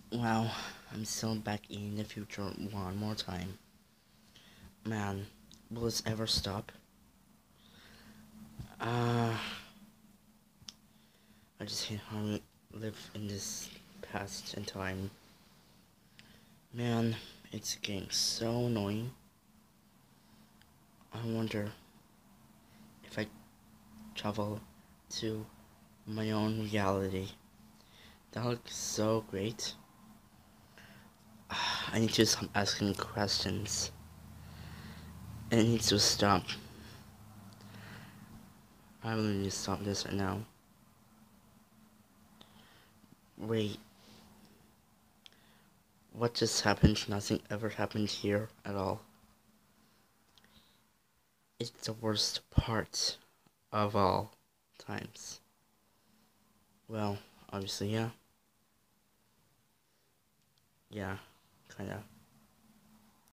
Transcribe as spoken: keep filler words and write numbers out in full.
Wow, I'm still back in the future one more time. Man, will this ever stop? Uh, I just hate how we live in this past in time. Man, it's getting so annoying. I wonder if I travel to my own reality. That looks so great. I need to stop asking questions. It needs to stop. I really need to stop this right now. Wait, what just happened? Nothing ever happened here at all. It's the worst part of all times. Well, obviously, yeah. Yeah, kinda.